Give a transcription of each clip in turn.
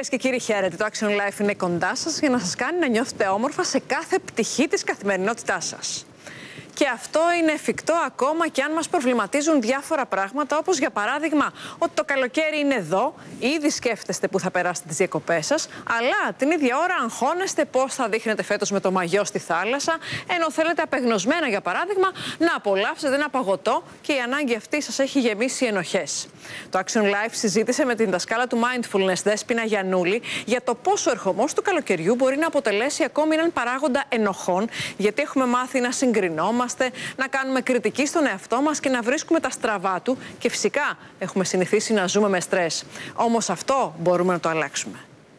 Κυρίες και κύριοι, χαίρετε. Το Action Life είναι κοντά σας για να σας κάνει να νιώθετε όμορφα σε κάθε πτυχή της καθημερινότητάς σας. Και αυτό είναι εφικτό ακόμα και αν μας προβληματίζουν διάφορα πράγματα, όπως για παράδειγμα ότι το καλοκαίρι είναι εδώ, ήδη σκέφτεστε που θα περάσετε τις διακοπές σας, αλλά την ίδια ώρα αγχώνεστε πώς θα δείχνετε φέτος με το μαγιό στη θάλασσα, ενώ θέλετε απεγνωσμένα, για παράδειγμα, να απολαύσετε ένα παγωτό και η ανάγκη αυτή σας έχει γεμίσει ενοχές. Το Action Life συζήτησε με την δασκάλα του Mindfulness, Δέσποινα Γιαννούλη, για το πόσο ο ερχομός του καλοκαιριού μπορεί να αποτελέσει ακόμη έναν παράγοντα ενοχών, γιατί έχουμε μάθει να συγκρινόμαστε, να κάνουμε κριτική στον εαυτό μας και να βρίσκουμε τα στραβά του και φυσικά έχουμε συνηθίσει να ζούμε με στρες. Όμως αυτό μπορούμε να το αλλάξουμε.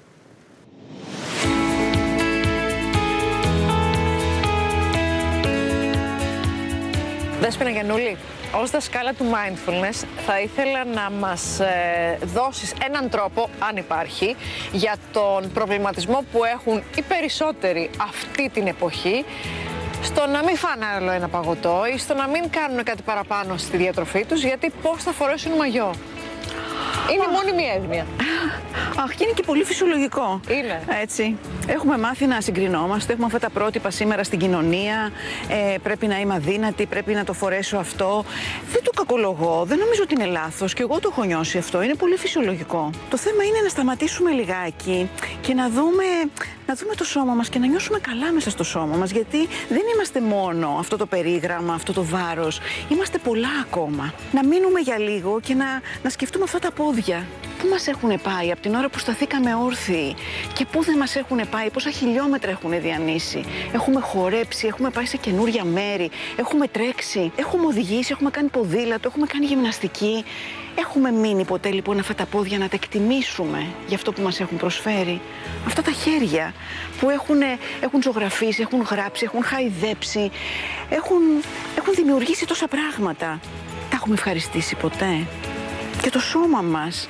Δέσποινα Γιαννούλη, ως δασκάλα του Mindfulness θα ήθελα να μας δώσεις έναν τρόπο, αν υπάρχει, για τον προβληματισμό που έχουν οι περισσότεροι αυτή την εποχή, στο να μην φάνε άλλο ένα παγωτό ή στο να μην κάνουν κάτι παραπάνω στη διατροφή τους, γιατί πώς θα φορέσουν μαγιό. Είναι μόνο μία έννοια. Αχ, και είναι και πολύ φυσιολογικό. Είναι. Έτσι. Έχουμε μάθει να συγκρινόμαστε, έχουμε αυτά τα πρότυπα σήμερα στην κοινωνία. Πρέπει να είμαι αδύνατη, πρέπει να το φορέσω αυτό. Δεν το κακολογώ, δεν νομίζω ότι είναι λάθος και εγώ το έχω νιώσει αυτό. Είναι πολύ φυσιολογικό. Το θέμα είναι να σταματήσουμε λιγάκι και να δούμε το σώμα μας και να νιώσουμε καλά μέσα στο σώμα μας. Γιατί δεν είμαστε μόνο αυτό το περίγραμμα, αυτό το βάρος. Είμαστε πολλά ακόμα. Να μείνουμε για λίγο και να σκεφτούμε αυτά τα πόδια. Πού μας έχουν πάει από την ώρα που σταθήκαμε όρθιοι και πού δεν μας έχουν πάει, πόσα χιλιόμετρα έχουν διανύσει. Έχουμε χορέψει, έχουμε πάει σε καινούρια μέρη, έχουμε τρέξει, έχουμε οδηγήσει, έχουμε κάνει ποδήλατο, έχουμε κάνει γυμναστική. Έχουμε μείνει ποτέ λοιπόν αυτά τα πόδια να τα εκτιμήσουμε για αυτό που μας έχουν προσφέρει? Αυτά τα χέρια που έχουν ζωγραφίσει, έχουν γράψει, έχουν χαϊδέψει, έχουν δημιουργήσει τόσα πράγματα. Τα έχουμε ευχαριστήσει ποτέ? Και το σώμα μας,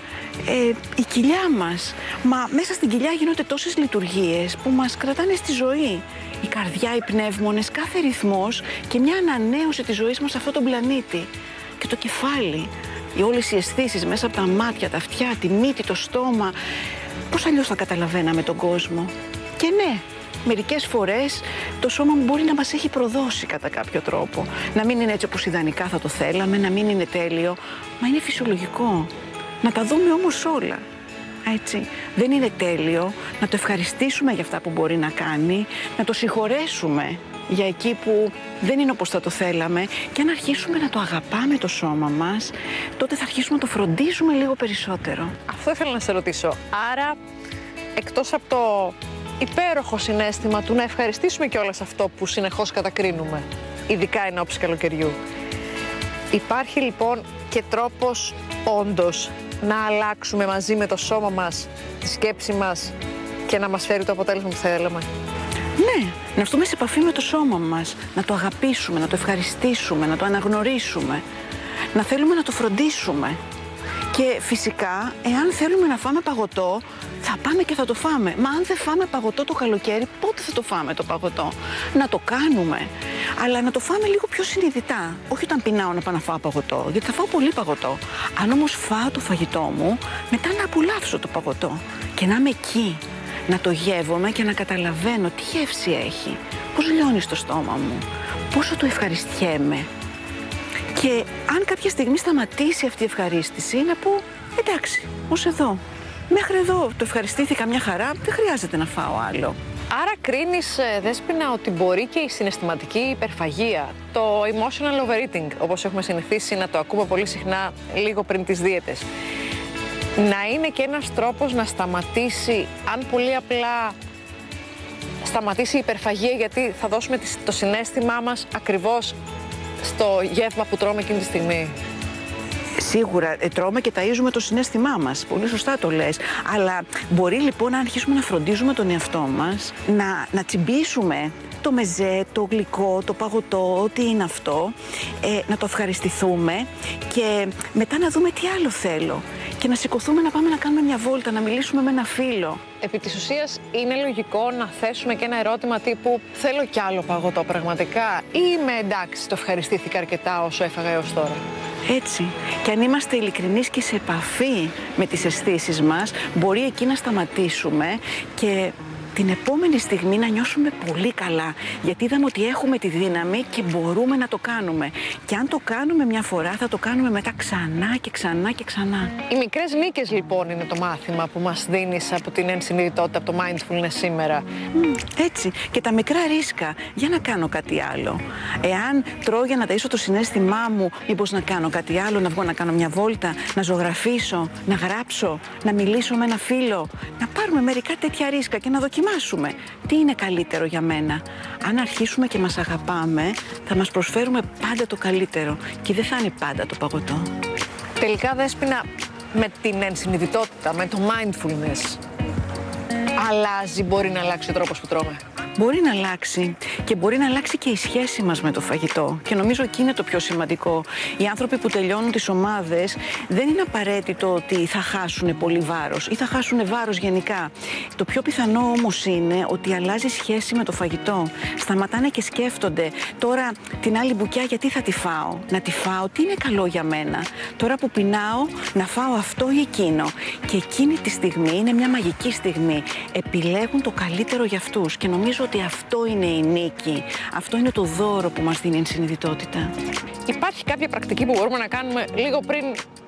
η κοιλιά μας, μα μέσα στην κοιλιά γίνονται τόσες λειτουργίες που μας κρατάνε στη ζωή. Η καρδιά, οι πνεύμονες, κάθε ρυθμός και μια ανανέωση της ζωής μας σε αυτόν τον πλανήτη. Και το κεφάλι, όλες οι αισθήσεις μέσα από τα μάτια, τα αυτιά, τη μύτη, το στόμα. Πώς αλλιώς θα καταλαβαίναμε τον κόσμο? Και ναι, μερικές φορές το σώμα μου μπορεί να μας έχει προδώσει κατά κάποιο τρόπο. Να μην είναι έτσι όπως ιδανικά θα το θέλαμε, να μην είναι τέλειο. Μα είναι φυσιολογικό. Να τα δούμε όμως όλα. Έτσι. Δεν είναι τέλειο. Να το ευχαριστήσουμε για αυτά που μπορεί να κάνει. Να το συγχωρέσουμε για εκεί που δεν είναι όπως θα το θέλαμε. Και αν αρχίσουμε να το αγαπάμε το σώμα μας, τότε θα αρχίσουμε να το φροντίζουμε λίγο περισσότερο. Αυτό ήθελα να σε ρωτήσω. Άρα, εκτός από το υπέροχο συναίσθημα του να ευχαριστήσουμε κιόλας αυτό που συνεχώς κατακρίνουμε, ειδικά εν ώψη καλοκαιριού, υπάρχει λοιπόν και τρόπος όντως να αλλάξουμε μαζί με το σώμα μας, τη σκέψη μας και να μας φέρει το αποτέλεσμα που θέλαμε? Ναι, να έρθουμε σε επαφή με το σώμα μας, να το αγαπήσουμε, να το ευχαριστήσουμε, να το αναγνωρίσουμε, να θέλουμε να το φροντίσουμε. Και φυσικά, εάν θέλουμε να φάμε παγωτό, θα πάμε και θα το φάμε. Μα αν δεν φάμε παγωτό το καλοκαίρι, πότε θα το φάμε το παγωτό? Να το κάνουμε, αλλά να το φάμε λίγο πιο συνειδητά. Όχι όταν πεινάω να πάω να φάω παγωτό, γιατί θα φάω πολύ παγωτό. Αν όμως φάω το φαγητό μου, μετά να απολαύσω το παγωτό και να είμαι εκεί. Να το γεύομαι και να καταλαβαίνω τι γεύση έχει, πώς λιώνει στο στόμα μου, πόσο το ευχαριστιέμαι. Και αν κάποια στιγμή σταματήσει αυτή η ευχαρίστηση, να πω εντάξει, ως εδώ. Μέχρι εδώ το ευχαριστήθηκα μια χαρά, δεν χρειάζεται να φάω άλλο. Άρα κρίνεις, Δέσποινα, ότι μπορεί και η συναισθηματική υπερφαγία, το emotional overeating, όπως έχουμε συνηθίσει να το ακούμε πολύ συχνά λίγο πριν τις δίαιτες, να είναι και ένας τρόπος να σταματήσει, αν πολύ απλά σταματήσει η υπερφαγία, γιατί θα δώσουμε το συναίσθημά μας ακριβώς στο γεύμα που τρώμε εκείνη τη στιγμή? Σίγουρα τρώμε και ταΐζουμε το συναίσθημά μας. Πολύ σωστά το λες. Αλλά μπορεί λοιπόν να αρχίσουμε να φροντίζουμε τον εαυτό μας, να τσιμπήσουμε το μεζέ, το γλυκό, το παγωτό, ό,τι είναι αυτό, να το ευχαριστηθούμε και μετά να δούμε τι άλλο θέλω. Και να σηκωθούμε να πάμε να κάνουμε μια βόλτα, να μιλήσουμε με ένα φίλο. Επί της ουσίας είναι λογικό να θέσουμε και ένα ερώτημα τύπου θέλω κι άλλο παγωτό πραγματικά ή είμαι εντάξει, το ευχαριστήθηκα αρκετά όσο έφαγα έως τώρα? Έτσι. Και αν είμαστε ειλικρινείς και σε επαφή με τις αισθήσεις μας, μπορεί εκεί να σταματήσουμε και την επόμενη στιγμή να νιώσουμε πολύ καλά. Γιατί είδαμε ότι έχουμε τη δύναμη και μπορούμε να το κάνουμε. Και αν το κάνουμε μια φορά, θα το κάνουμε μετά ξανά και ξανά και ξανά. Οι μικρές νίκες λοιπόν είναι το μάθημα που μας δίνεις από την ενσυνειδητότητα, από το mindfulness σήμερα. Έτσι. Και τα μικρά ρίσκα για να κάνω κάτι άλλο. Εάν τρώω για να ταΐσω το συναίσθημά μου, μήπως να κάνω κάτι άλλο, να βγω να κάνω μια βόλτα, να ζωγραφίσω, να γράψω, να μιλήσω με ένα φίλο. Να πάρουμε μερικά τέτοια ρίσκα και να δοκιμάσουμε. Τι είναι καλύτερο για μένα. Αν αρχίσουμε και μας αγαπάμε, θα μας προσφέρουμε πάντα το καλύτερο και δεν θα είναι πάντα το παγωτό. Τελικά, Δέσποινα, με την ενσυνειδητότητα, με το mindfulness, μπορεί να αλλάξει ο τρόπος που τρώμε. Μπορεί να αλλάξει και μπορεί να αλλάξει και η σχέση μας με το φαγητό. Και νομίζω εκεί είναι το πιο σημαντικό. Οι άνθρωποι που τελειώνουν τις ομάδες δεν είναι απαραίτητο ότι θα χάσουν πολύ βάρος ή θα χάσουν βάρος γενικά. Το πιο πιθανό όμως είναι ότι αλλάζει σχέση με το φαγητό. Σταματάνε και σκέφτονται τώρα την άλλη μπουκιά γιατί θα τη φάω. Να τη φάω, τι είναι καλό για μένα. Τώρα που πεινάω, να φάω αυτό ή εκείνο. Και εκείνη τη στιγμή είναι μια μαγική στιγμή. Επιλέγουν το καλύτερο για αυτούς και νομίζω ότι αυτό είναι η νίκη. Αυτό είναι το δώρο που μας δίνει η ενσυνειδητότητα. Υπάρχει κάποια πρακτική που μπορούμε να κάνουμε λίγο πριν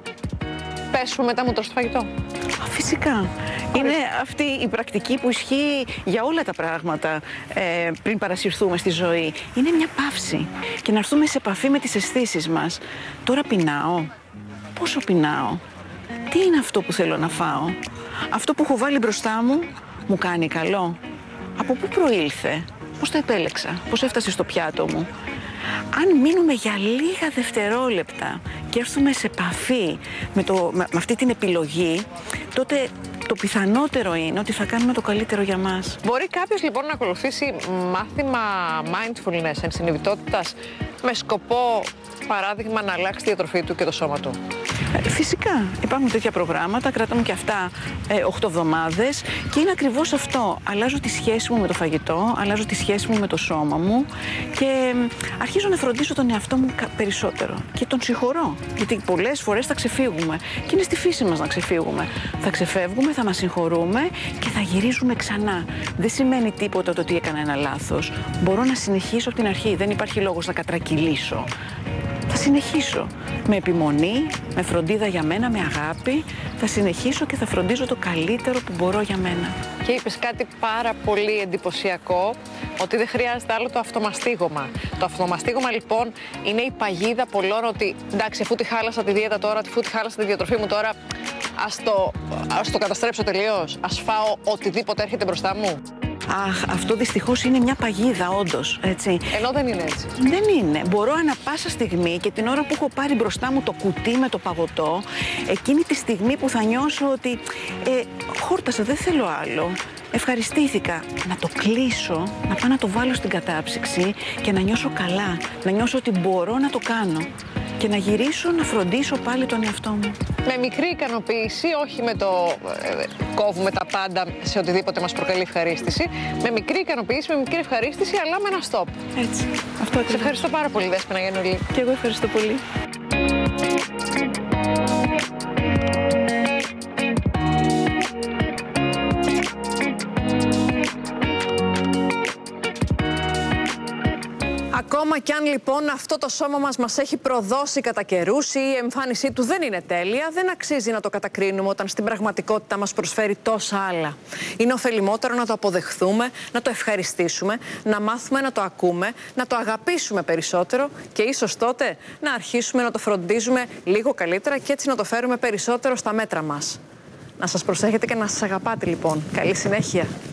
πέσουμε μετά μου στο φαγητό? Φυσικά. Είναι αυτή η πρακτική που ισχύει για όλα τα πράγματα πριν παρασυρθούμε στη ζωή. Είναι μια παύση και να έρθουμε σε επαφή με τις αισθήσεις μας. Τώρα πεινάω. Πόσο πεινάω? Τι είναι αυτό που θέλω να φάω? Αυτό που έχω βάλει μπροστά μου μου κάνει καλό? Από πού προήλθε? Πώς το επέλεξα? Πώς έφτασε στο πιάτο μου? Αν μείνουμε για λίγα δευτερόλεπτα και έρθουμε σε επαφή με αυτή την επιλογή, τότε το πιθανότερο είναι ότι θα κάνουμε το καλύτερο για μας. Μπορεί κάποιος λοιπόν να ακολουθήσει μάθημα mindfulness, ενσυνειδητότητας, με σκοπό, παράδειγμα, να αλλάξει τη διατροφή του και το σώμα του? Φυσικά. Υπάρχουν τέτοια προγράμματα, κρατάμε και αυτά 8 εβδομάδες και είναι ακριβώς αυτό. Αλλάζω τη σχέση μου με το φαγητό, αλλάζω τη σχέση μου με το σώμα μου και αρχίζω να φροντίζω τον εαυτό μου περισσότερο. Και τον συγχωρώ, γιατί πολλές φορές θα ξεφύγουμε και είναι στη φύση μας να ξεφύγουμε. Θα ξεφεύγουμε, θα μας συγχωρούμε και θα γυρίζουμε ξανά. Δεν σημαίνει τίποτα το ότι έκανα ένα λάθος. Μπορώ να συνεχίσω από την αρχή, δεν υπάρχει λόγος να κατρακυλήσω. Θα συνεχίσω με επιμονή, με φροντίδα για μένα, με αγάπη. Θα συνεχίσω και θα φροντίζω το καλύτερο που μπορώ για μένα. Και είπες κάτι πάρα πολύ εντυπωσιακό, ότι δεν χρειάζεται άλλο το αυτομαστίγωμα. Το αυτομαστίγωμα λοιπόν είναι η παγίδα πολλών ότι εντάξει, αφού τη χάλασα τη δίαιτα τώρα, αφού τη χάλασα τη διατροφή μου τώρα, ας το καταστρέψω τελείως, ας φάω οτιδήποτε έρχεται μπροστά μου. Αχ, αυτό δυστυχώς είναι μια παγίδα, όντως, έτσι. Ενώ δεν είναι έτσι. Δεν είναι. Μπορώ ανά πάσα στιγμή και την ώρα που έχω πάρει μπροστά μου το κουτί με το παγωτό, εκείνη τη στιγμή που θα νιώσω ότι χόρτασα, δεν θέλω άλλο. Ευχαριστήθηκα. Να το κλείσω, να πάω να το βάλω στην κατάψυξη και να νιώσω καλά. Να νιώσω ότι μπορώ να το κάνω. Και να γυρίσω να φροντίσω πάλι τον εαυτό μου. Με μικρή ικανοποίηση, όχι με το κόβουμε τα πάντα σε οτιδήποτε μας προκαλεί ευχαρίστηση. Με μικρή ικανοποίηση, με μικρή ευχαρίστηση, αλλά με ένα stop. Έτσι. Αυτό ακριβώς. Σε ευχαριστώ πάρα πολύ, Δέσποινα Γιαννουλή. Και εγώ ευχαριστώ πολύ. Ακόμα κι αν λοιπόν αυτό το σώμα μας έχει προδώσει κατά καιρούς ή η εμφάνισή του δεν είναι τέλεια, δεν αξίζει να το κατακρίνουμε όταν στην πραγματικότητα μας προσφέρει τόσα άλλα. Είναι ωφελημότερο να το αποδεχθούμε, να το ευχαριστήσουμε, να μάθουμε να το ακούμε, να το αγαπήσουμε περισσότερο και ίσως τότε να αρχίσουμε να το φροντίζουμε λίγο καλύτερα και έτσι να το φέρουμε περισσότερο στα μέτρα μας. Να σας προσέχετε και να σας αγαπάτε λοιπόν. Καλή συνέχεια.